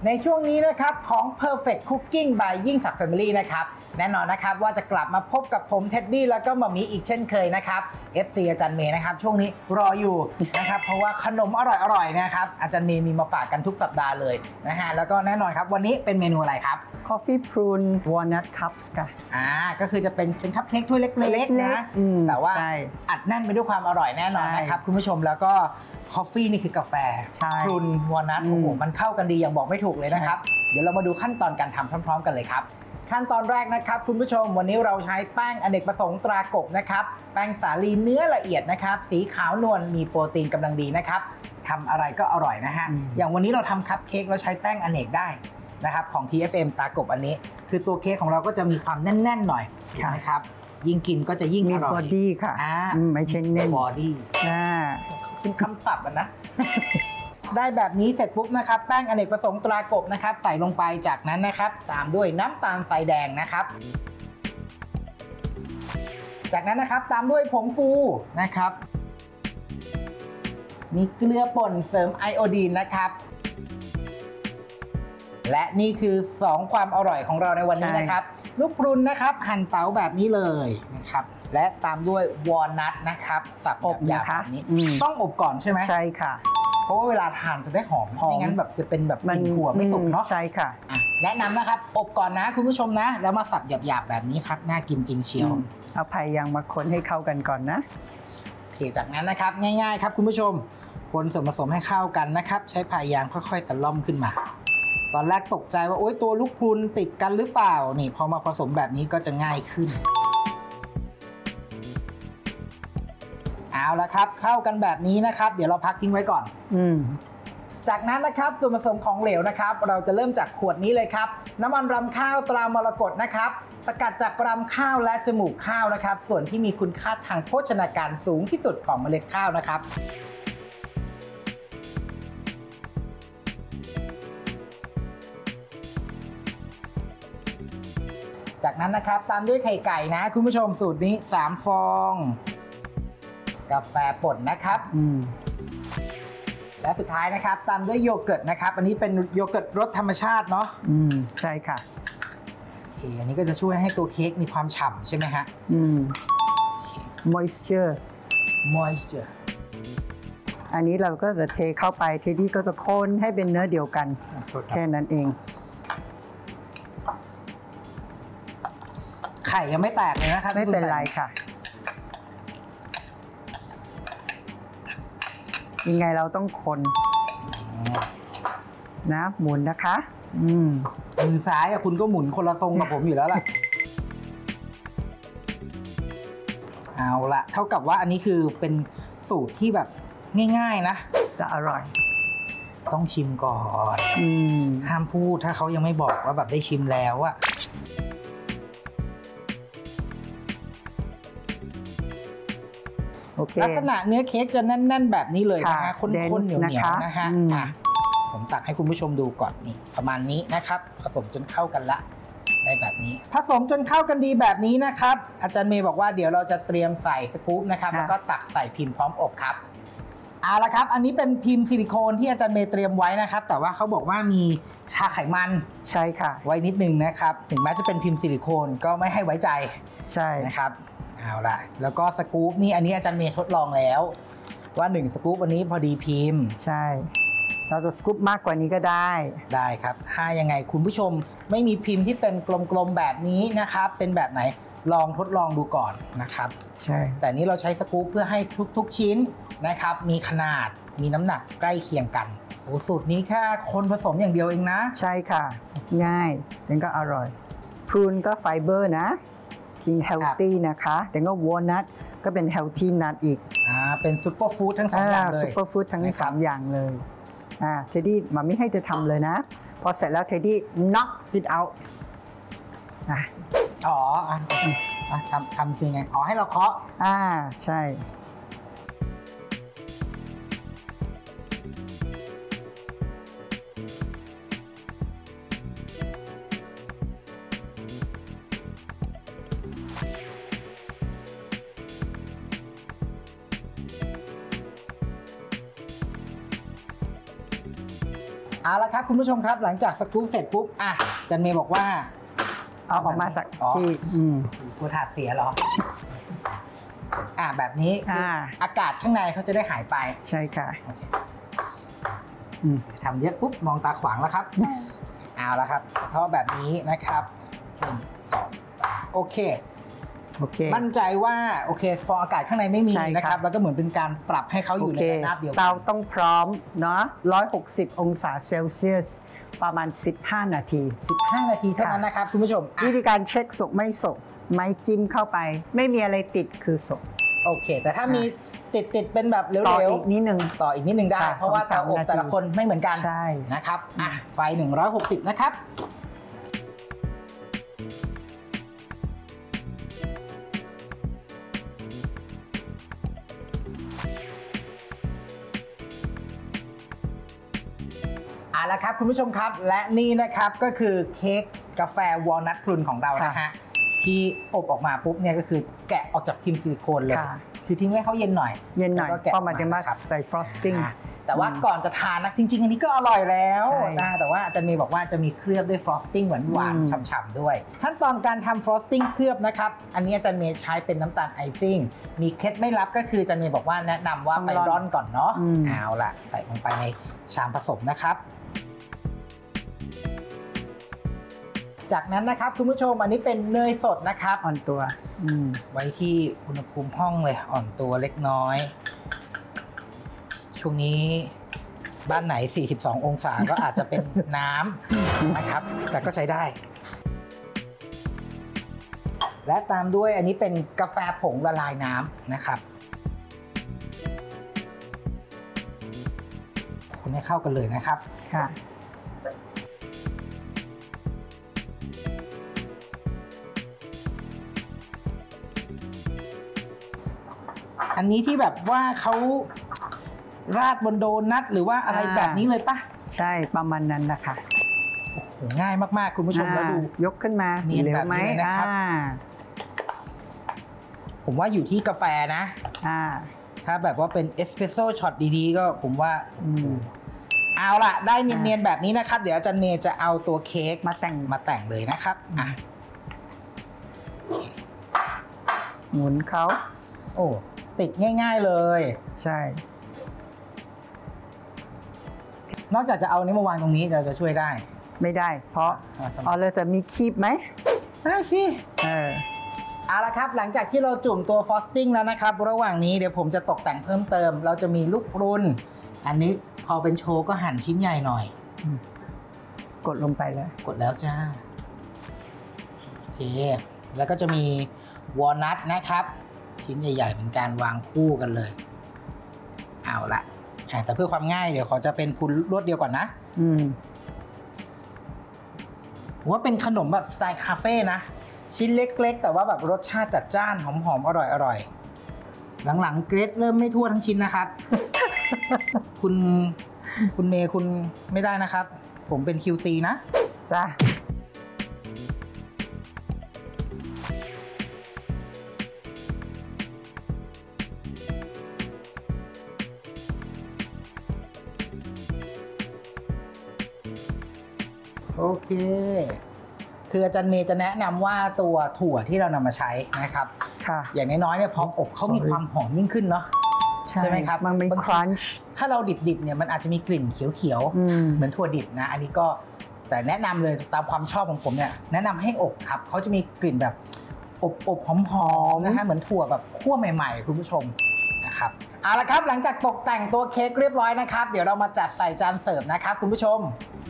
ในช่วงนี้นะครับของ Perfect Cooking by ยิ่งศักดิ์ Family นะครับแน่นอนนะครับว่าจะกลับมาพบกับผมเท็ดดี้แล้วก็หม่ามีอีกเช่นเคยนะครับ FC อาจารย์เมย์นะครับช่วงนี้รออยู่นะครับเพราะว่าขนมอร่อยๆนะครับอาจารย์เมย์มีมาฝากกันทุกสัปดาห์เลยนะฮะแล้วก็แน่นอนครับวันนี้เป็นเมนูอะไรครับ Coffee Prune Walnut Cups ค่ะก็คือจะเป็นคัพเค้กถ้วยเล็กๆนะแต่ว่าอัดแน่นไปด้วยความอร่อยแน่นอนนะครับคุณผู้ชมแล้วก็คอฟฟี่นี่คือกาแฟพรุนวอลนัทโอ้โหมันเข้ากันดีอย่างบอกไม่ถูกเลยนะครับเดี๋ยวเรามาดูขั้นตอนการทำพร้อมๆกันเลยครับขั้นตอนแรกนะครับคุณผู้ชมวันนี้เราใช้แป้งอเนกประสงค์ตรากบนะครับแป้งสาลีเนื้อละเอียดนะครับสีขาวนวลมีโปรตีนกำลังดีนะครับทำอะไรก็อร่อยนะฮะอย่างวันนี้เราทำคัพเค้กเราใช้แป้งอเนกได้นะครับของ TFM ตากบอันนี้คือตัวเค้กของเราก็จะมีความแน่นๆหน่อยนะครับยิ่งกินก็จะยิ่งอร่อยมีบอดี้ค่ะไม่ใช่เน้นบอดี้เป็นคำศัพท์นะ ได้แบบนี้เสร็จปุ๊บนะครับแป้งอเนกประสงค์ตรากบนะครับใส่ลงไปจากนั้นนะครับตามด้วยน้ำตาลทรายแดงนะครับจากนั้นนะครับตามด้วยผงฟูนะครับมีเกลือป่นเสริมไอโอดีนนะครับและนี่คือ2ความอร่อยของเราในวันนี้นะครับลูกพรุนนะครับหั่นเต๋าแบบนี้เลยนะครับและตามด้วยวอลนัทนะครับสับหยาบๆแบบนี้ต้องอบก่อนใช่ไหมใช่ค่ะเพราะว่าเวลาทานจะได้หอมไม่งั้นแบบจะเป็นแบบกลิ่นถั่วไม่สุกเนาะใช่ค่ะแนะนำนะครับอบก่อนนะคุณผู้ชมนะแล้วมาสับหยาบๆแบบนี้ครับน่ากินจริงเชียวเอาไผ่ยางมาคนให้เข้ากันก่อนนะโอเคจากนั้นนะครับง่ายๆครับคุณผู้ชมคนส่วนผสมให้เข้ากันนะครับใช้ไผ่ยางค่อยๆตะล่อมขึ้นมาตอนแรกตกใจว่าโอ๊ยตัวลูกพรุนติดกันหรือเปล่านี่พอมาผสมแบบนี้ก็จะง่ายขึ้นเอาละครับเข้ากันแบบนี้นะครับเดี๋ยวเราพักทิ้งไว้ก่อนจากนั้นนะครับส่วนผสมของเหลวนะครับเราจะเริ่มจากขวดนี้เลยครับน้ำมันรำข้าวตรามรกตนะครับสกัดจากรำข้าวและจมูกข้าวนะครับส่วนที่มีคุณค่าทางโภชนาการสูงที่สุดของเมล็ดข้าวนะครับจากนั้นนะครับตามด้วยไข่ไก่นะคุณผู้ชมสูตรนี้3ฟองกาแฟป่นนะครับและสุดท้ายนะครับตามด้วยโยเกิร์ตนะครับอันนี้เป็นโยเกิร์ตรสธรรมชาติเนาะใช่ค่ะโอเคอันนี้ก็จะช่วยให้ตัวเค้กมีความฉ่ำใช่ไหมฮะ moisture อันนี้เราก็จะเทเข้าไปทีนี้ก็จะคนให้เป็นเนื้อเดียวกันแค่นั้นเองไข่ยังไม่แตกเลยนะครับไม่เป็นไรค่ะยังไงเราต้องคนนะหมุนนะคะมือซ้ายคุณก็หมุนคนละทรงกับผมอยู่แล้วล่ะเอาละเท่ากับว่าอันนี้คือเป็นสูตรที่แบบง่ายๆนะจะอร่อยต้องชิมก่อนห้ามพูดถ้าเขายังไม่บอกว่าแบบได้ชิมแล้วอะลักษณะเนื้อเค้กจะแน่นๆแบบนี้เลยนะคะข้นๆเหนียวๆนะฮะผมตักให้คุณผู้ชมดูก่อนนี่ประมาณนี้นะครับผสมจนเข้ากันละได้แบบนี้ผสมจนเข้ากันดีแบบนี้นะครับอาจารย์เมย์บอกว่าเดี๋ยวเราจะเตรียมใส่สกู๊ปนะครับแล้วก็ตักใส่พิมพ์พร้อมอบครับเอาละครับอันนี้เป็นพิมพ์ซิลิโคนที่อาจารย์เมย์เตรียมไว้นะครับแต่ว่าเขาบอกว่ามีทาไขมันใช่ค่ะไว้นิดนึงนะครับถึงแม้จะเป็นพิมพ์ซิลิโคนก็ไม่ให้ไว้ใจใช่นะครับเอาล่ะแล้วก็สกู๊ปนี่อันนี้อาจารย์เมย์ทดลองแล้วว่า1สกู๊ปวันนี้พอดีพิมพ์ใช่เราจะสกู๊ปมากกว่านี้ก็ได้ครับถ้ายังไงคุณผู้ชมไม่มีพิมพ์ที่เป็นกลมๆแบบนี้นะครับเป็นแบบไหนลองทดลองดูก่อนนะครับใช่แต่นี้เราใช้สกู๊ปเพื่อให้ทุกชิ้นนะครับมีขนาดมีน้ำหนักใกล้เคียงกันโอ้สูตรนี้แค่คนผสมอย่างเดียวเองนะใช่ค่ะง่ายแต่ก็อร่อยพรูนก็ไฟเบอร์นะกินเฮลตี้นะคะแต่ก็วอลนัทก็เป็นเฮลตี้นัทอีกเป็นซุปเปอร์ฟู้ดทั้ง2อย่างเลยซุปเปอร์ฟู้ดทั้ง3อย่างเลยเทดดี้มาไม่ให้เธอทำเลยนะพอเสร็จแล้วเทดดี้ knock it out ทำคือไงให้เราเคาะใช่เอาละครับคุณผู้ชมครับหลังจากสกู๊ปเสร็จปุ๊บจันเมย์บอกว่าเอาออกมาจากที่กูถาดเสียเหรอแบบนี้อากาศข้างในเขาจะได้หายไปใช่ค่ะโอเคทำเยอะปุ๊บมองตาขวางแล้วครับเอาละครับเพราะแบบนี้นะครับโอเคมั่นใจว่าโอเคฟองอากาศข้างในไม่มีนะครับแล้วก็เหมือนเป็นการปรับให้เขาอยู่ในระดับเดียวกันเตาต้องพร้อมเนาะ160 องศาเซลเซียสประมาณ15 นาที 15 นาทีเท่านั้นนะครับคุณผู้ชมวิธีการเช็คสุกไม่สุกไม้จิ้มเข้าไปไม่มีอะไรติดคือสุกโอเคแต่ถ้ามีติดเป็นแบบเร็วๆต่ออีกนิดนึงได้เพราะว่าเตาอบแต่ละคนไม่เหมือนกันนะครับไฟ160นะครับเอาละครับคุณผู้ชมครับและนี่นะครับก็คือเค้กกาแฟวอลนัทพรุนของเรานะฮะที่อบออกมาปุ๊บเนี่ยก็คือแกะออกจากพิมพ์ซิลิโคนเลยคือทิ้งไว้เขาเย็นหน่อยก็มาจะมาใส่ฟรอสติ้งแต่ว่าก่อนจะทานนะจริงๆอันนี้ก็อร่อยแล้วแต่ว่าจะมีบอกว่าจะมีเคลือบด้วยฟรอสติ้งหวานๆฉ่ำๆด้วยขั้นตอนการทำฟรอสติ้งเคลือบนะครับอันนี้อาจารย์เมย์ใช้เป็นน้ำตาลไอซิ่งมีเคล็ดไม่ลับก็คืออาจารย์เมย์บอกว่าแนะนำว่าไปร่อนก่อนเนาะเอาล่ะใส่ลงไปในชามผสมนะครับจากนั้นนะครับคุณผู้ชมอันนี้เป็นเนยสดนะครับอ่อนตัวไว้ที่อุณหภูมิห้องเลยอ่อนตัวเล็กน้อยช่วงนี้บ้านไหน42 องศาก็อาจจะเป็นน้ำนะครับแต่ก็ใช้ได้และตามด้วยอันนี้เป็นกาแฟผงละลายน้ำนะครับคนให้เข้ากันเลยนะครับค่ะอันนี้ที่แบบว่าเขาราดบนโดนัทหรือว่าอะไรแบบนี้เลยปะใช่ประมาณนั้นนะคะโอ้โหง่ายมากๆคุณผู้ชมแล้วดูยกขึ้นมาเนียนแบบนี้เลยนะครับผมว่าอยู่ที่กาแฟนะถ้าแบบว่าเป็นเอสเปรสโซ่ช็อตดีๆก็ผมว่าเอาล่ะได้เนียนๆแบบนี้นะครับเดี๋ยวอาจารย์เมย์จะเอาตัวเค้กมาแต่งเลยนะครับหมุนเขาโอ้ติดง่ายๆเลยใช่นอกจากจะเอานี้มาวางตรงนี้เราจะช่วยได้ไม่ได้เพราะเราจะมีคีบไหมได้สิเอาละครับหลังจากที่เราจุ่มตัวฟรอสติ้งแล้วนะครับระหว่างนี้เดี๋ยวผมจะตกแต่งเพิ่มเติมเราจะมีลูกพรุนอันนี้พอเป็นโชว์ก็หั่นชิ้นใหญ่หน่อยกดลงไปแล้วกดแล้วจ้าโอเคแล้วก็จะมีวอลนัทนะครับชิ้นใหญ่ๆเหมือนกันวางคู่กันเลยเอาละแต่เพื่อความง่ายเดี๋ยวขอจะเป็นพุนรวดเดียวก่อนนะว่าเป็นขนมแบบสไตล์คาเฟ่นะชิ้นเล็กๆแต่ว่าแบบรสชาติจัดจ้านหอมๆอร่อยหลังๆเกรซเริ่มไม่ทั่วทั้งชิ้นนะครับ คุณเมย์คุณไม่ได้นะครับผมเป็น QC นะจ้าโอเคคืออาจารย์เมย์จะแนะนำว่าตัวถั่วที่เรานำมาใช้นะครับอย่างน้อยๆเนี่ยพออบเขามีความหอมยิ่งขึ้นเนาะใช่ไหมครับมันเป็นครันช์ถ้าเราดิบๆเนี่ยมันอาจจะมีกลิ่นเขียวๆเหมือนถั่วดิบนะอันนี้ก็แต่แนะนำเลยตามความชอบของผมเนี่ยแนะนำให้อบครับเขาจะมีกลิ่นแบบอบหอมๆนะฮะเหมือนถั่วแบบคั่วใหม่ๆคุณผู้ชมนะครับเอาละครับหลังจากตกแต่งตัวเค้กเรียบร้อยนะครับเดี๋ยวเรามาจัดใส่จานเสิร์ฟนะครับคุณผู้ชม